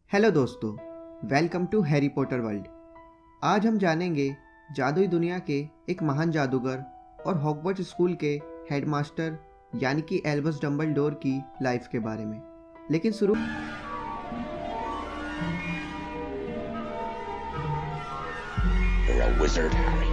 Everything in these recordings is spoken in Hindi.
हेलो दोस्तों, welcome to Harry Potter world. आज हम जानेंगे जादुई दुनिया के एक महान जादूगर और हॉगवर्ट्स स्कूल के हेडमास्टर यानी कि एल्बस डम्बलडोर की लाइफ के बारे में। लेकिन शुरू You're a wizard, Harry.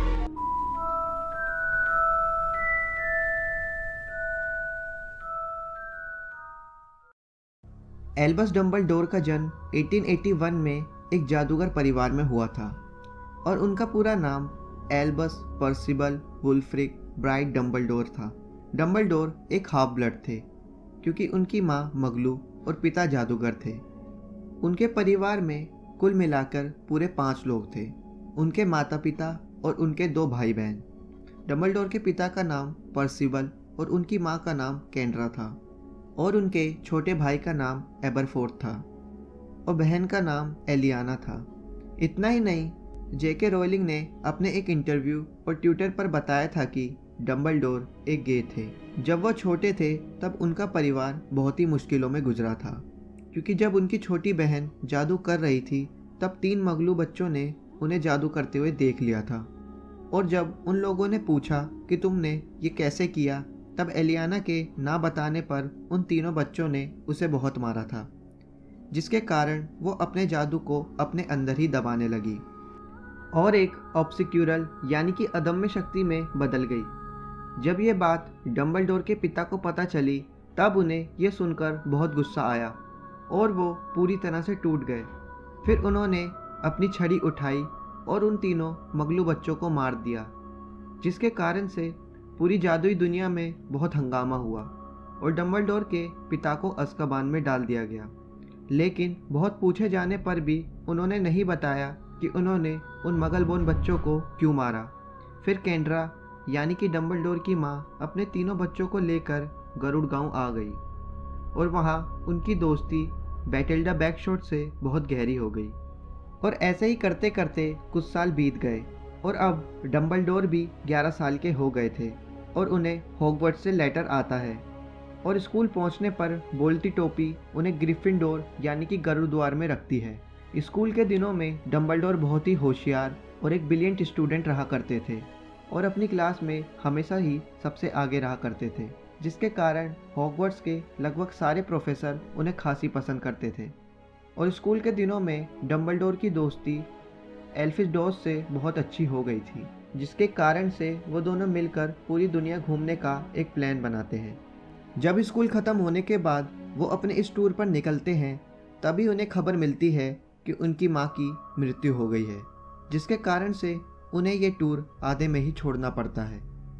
Albus Dumbledore का जन्म 1881 में एक जादूगर परिवार में हुआ था और उनका पूरा नाम Albus Percival Wulfric Bright Dumbledore था। डम्बलडोर एक हाफ ब्लड थे क्योंकि उनकी माँ मगलू और पिता जादूगर थे। उनके परिवार में कुल मिलाकर पूरे 5 लोग थे, उनके माता पिता और उनके 2 भाई बहन। डम्बलडोर के पिता का नाम पर्सिबल और उनकी माँ का नाम कैंड्रा था और उनके छोटे भाई का नाम एबरफोर्ड था और बहन का नाम एलियाना था। इतना ही नहीं, जेके रोलिंग ने अपने एक इंटरव्यू और ट्विटर पर बताया था कि डम्बलडोर एक गे थे। जब वह छोटे थे तब उनका परिवार बहुत ही मुश्किलों में गुजरा था क्योंकि जब उनकी छोटी बहन जादू कर रही थी तब 3 मगलू बच्चों ने उन्हें जादू करते हुए देख लिया था और जब उन लोगों ने पूछा कि तुमने ये कैसे किया, तब एलियाना के ना बताने पर उन तीनों बच्चों ने उसे बहुत मारा था, जिसके कारण वो अपने जादू को अपने अंदर ही दबाने लगी और एक ऑब्सक्यूरल यानी कि अदम्य शक्ति में बदल गई। जब ये बात डम्बलडोर के पिता को पता चली तब उन्हें यह सुनकर बहुत गुस्सा आया और वो पूरी तरह से टूट गए। फिर उन्होंने अपनी छड़ी उठाई और उन तीनों मगलू बच्चों को मार दिया, जिसके कारण से पूरी जादुई दुनिया में बहुत हंगामा हुआ और डम्बलडोर के पिता को अज़्काबान में डाल दिया गया। लेकिन बहुत पूछे जाने पर भी उन्होंने नहीं बताया कि उन्होंने उन मगलबोन बच्चों को क्यों मारा। फिर कैंड्रा यानी कि डम्बलडोर की माँ अपने तीनों बच्चों को लेकर गरुड़ गांव आ गई और वहाँ उनकी दोस्ती बैटेल्डा बैकशॉट से बहुत गहरी हो गई। और ऐसे ही करते करते कुछ साल बीत गए और अब डम्बलडोर भी 11 साल के हो गए थे और उन्हें हॉगवर्ट्स से लेटर आता है और स्कूल पहुंचने पर बोलती टोपी उन्हें ग्रिफिंडोर यानी कि गरुड़ द्वार में रखती है। स्कूल के दिनों में डम्बलडोर बहुत ही होशियार और एक ब्रिलियंट स्टूडेंट रहा करते थे और अपनी क्लास में हमेशा ही सबसे आगे रहा करते थे, जिसके कारण हॉगवर्ट्स के लगभग सारे प्रोफेसर उन्हें खासी पसंद करते थे। और स्कूल के दिनों में डम्बलडोर की दोस्ती एल्फिस डॉस से बहुत अच्छी हो गई थी, जिसके कारण से वो दोनों मिलकर पूरी दुनिया घूमने का एक प्लान बनाते हैं। जब स्कूल ख़त्म होने के बाद वो अपने इस टूर पर निकलते हैं तभी उन्हें खबर मिलती है कि उनकी माँ की मृत्यु हो गई है, जिसके कारण से उन्हें ये टूर आधे में ही छोड़ना पड़ता है।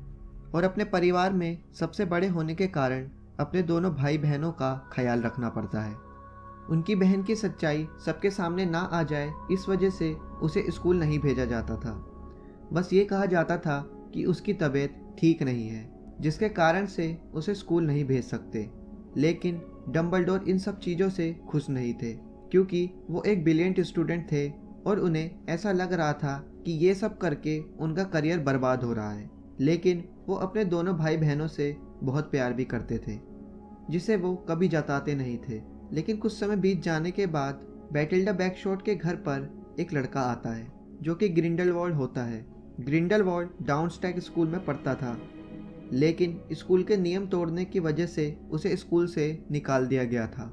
और अपने परिवार में सबसे बड़े होने के कारण अपने दोनों भाई बहनों का ख्याल रखना पड़ता है। उनकी बहन की सच्चाई सबके सामने ना आ जाए, इस वजह से उसे स्कूल नहीं भेजा जाता था। बस ये कहा जाता था कि उसकी तबीयत ठीक नहीं है, जिसके कारण से उसे स्कूल नहीं भेज सकते। लेकिन डम्बलडोर इन सब चीज़ों से खुश नहीं थे क्योंकि वो एक ब्रिलियंट स्टूडेंट थे और उन्हें ऐसा लग रहा था कि ये सब करके उनका करियर बर्बाद हो रहा है। लेकिन वो अपने दोनों भाई बहनों से बहुत प्यार भी करते थे, जिसे वो कभी जताते नहीं थे। लेकिन कुछ समय बीत जाने के बाद बैटेल्डा बैकशॉट के घर पर एक लड़का आता है जो कि ग्रिंडलवाल्ड होता है। ग्रिंडलवाल्ड डाउनस्टैग स्कूल में पढ़ता था, लेकिन स्कूल के नियम तोड़ने की वजह से उसे स्कूल से निकाल दिया गया था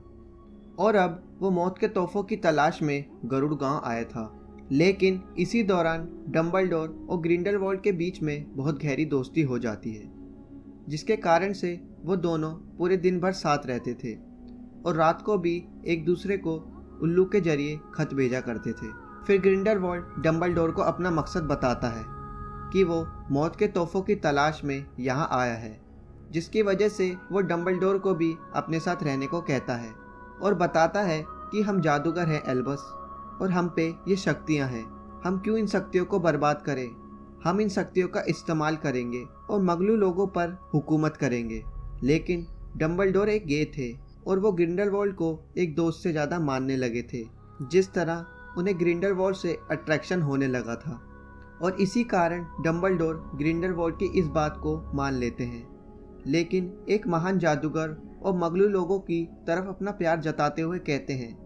और अब वो मौत के तोहफों की तलाश में गरुड़ गांव आया था। लेकिन इसी दौरान डम्बलडोर और ग्रिंडलवाल्ड के बीच में बहुत गहरी दोस्ती हो जाती है, जिसके कारण से वो दोनों पूरे दिन भर साथ रहते थे और रात को भी एक दूसरे को उल्लू के जरिए खत भेजा करते थे। फिर ग्रिंडलवाल्ड डम्बलडोर को अपना मकसद बताता है कि वो मौत के तोहफों की तलाश में यहाँ आया है, जिसकी वजह से वो डम्बलडोर को भी अपने साथ रहने को कहता है और बताता है कि हम जादूगर हैं एल्बस और हम पे ये शक्तियाँ हैं, हम क्यों इन शक्तियों को बर्बाद करें। हम इन शक्तियों का इस्तेमाल करेंगे और मगलू लोगों पर हुकूमत करेंगे। लेकिन डम्बलडोर एक गे थे और वो ग्रिंडलवाल्ड को एक दोस्त से ज़्यादा मानने लगे थे, जिस तरह उन्हें ग्रिंडलवाल्ड से अट्रैक्शन होने लगा था। और इसी कारण डम्बलडोर ग्रिंडलवाल्ड की इस बात को मान लेते हैं। लेकिन एक महान जादूगर और मगलू लोगों की तरफ अपना प्यार जताते हुए कहते हैं,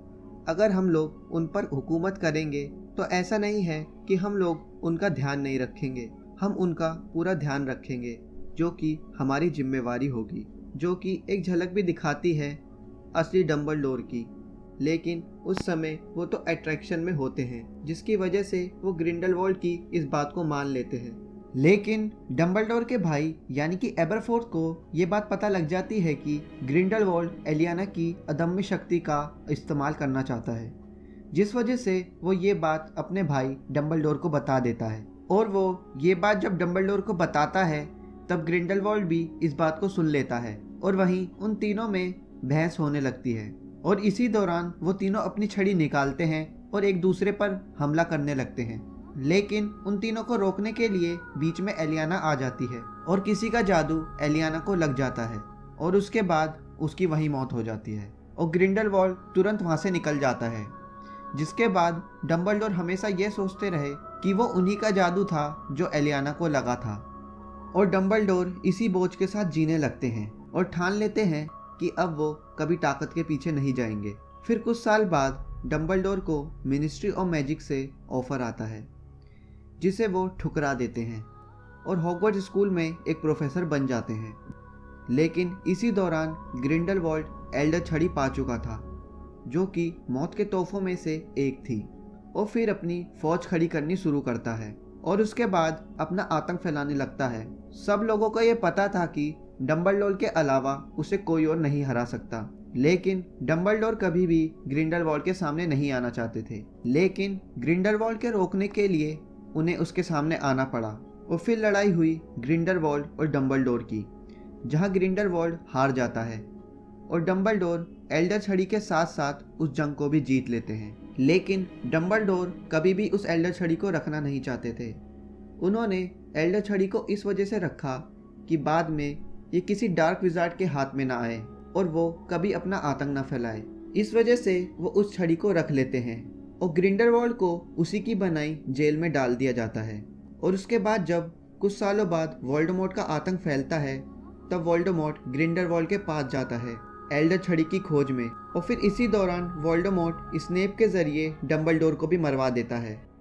अगर हम लोग उन पर हुकूमत करेंगे तो ऐसा नहीं है कि हम लोग उनका ध्यान नहीं रखेंगे, हम उनका पूरा ध्यान रखेंगे, जो कि हमारी जिम्मेवारी होगी। जो कि एक झलक भी दिखाती है असली डम्बलडोर की। लेकिन उस समय वो तो अट्रैक्शन में होते हैं, जिसकी वजह से वो ग्रिंडलवॉल्ड की इस बात को मान लेते हैं। लेकिन डम्बलडोर के भाई यानी कि एबरफोर्थ को ये बात पता लग जाती है कि ग्रिंडलवॉल्ड एलियाना की अदम्य शक्ति का इस्तेमाल करना चाहता है, जिस वजह से वो ये बात अपने भाई डम्बलडोर को बता देता है। और वो ये बात जब डम्बलडोर को बताता है तब ग्रिंडलवॉल्ड भी इस बात को सुन लेता है और वहीं उन तीनों में बहस होने लगती है। और इसी दौरान वो तीनों अपनी छड़ी निकालते हैं और एक दूसरे पर हमला करने लगते हैं। लेकिन उन तीनों को रोकने के लिए बीच में एलियाना आ जाती है और किसी का जादू एलियाना को लग जाता है और उसके बाद उसकी वहीं मौत हो जाती है और ग्रिंडलवॉल्ड तुरंत वहां से निकल जाता है। जिसके बाद डम्बलडोर हमेशा ये सोचते रहे कि वो उन्हीं का जादू था जो एलियाना को लगा था। और डम्बलडोर इसी बोझ के साथ जीने लगते हैं और ठान लेते हैं कि अब वो कभी ताकत के पीछे नहीं जाएंगे। फिर कुछ साल बाद डम्बलडोर को मिनिस्ट्री ऑफ मैजिक से ऑफर आता है, जिसे वो ठुकरा देते हैं और हॉगवर्ट्स स्कूल में एक प्रोफेसर बन जाते हैं। लेकिन इसी दौरान ग्रिंडलवॉल्ड एल्डर छड़ी पा चुका था, जो कि मौत के तोहफों में से एक थी, और फिर अपनी फौज खड़ी करनी शुरू करता है और उसके बाद अपना आतंक फैलाने लगता है। सब लोगों को ये पता था कि डम्बलडोर के अलावा उसे कोई और नहीं हरा सकता, लेकिन डम्बलडोर कभी भी ग्रिंडलवॉल्ड के सामने नहीं आना चाहते थे। लेकिन ग्रिंडलवॉल्ड के रोकने के लिए उन्हें उसके सामने आना पड़ा और फिर लड़ाई हुई ग्रिंडलवॉल्ड और डम्बलडोर की, जहां ग्रिंडलवॉल्ड हार जाता है और डम्बलडोर एल्डर छड़ी के साथ साथ उस जंग को भी जीत लेते हैं। लेकिन डम्बलडोर कभी भी उस एल्डर छड़ी को रखना नहीं चाहते थे। उन्होंने एल्डर छड़ी को इस वजह से रखा कि बाद में ये किसी डार्क विजार्ड के हाथ में ना आए और वो कभी अपना आतंक न फैलाए। इस वजह से वो उस छड़ी को रख लेते हैं और ग्रिंडलवॉल्ड को उसी की बनाई जेल में डाल दिया जाता है। और उसके बाद जब कुछ सालों बाद वोल्डेमॉर्ट का आतंक फैलता है, तब वोल्डेमॉर्ट ग्रिंडलवॉल्ड के पास जाता है एल्डर छड़ी की खोज में, और फिर इसी दौरान वोल्डेमॉर्ट स्नेप के जरिए डम्बलडोर को भी मरवा देता है।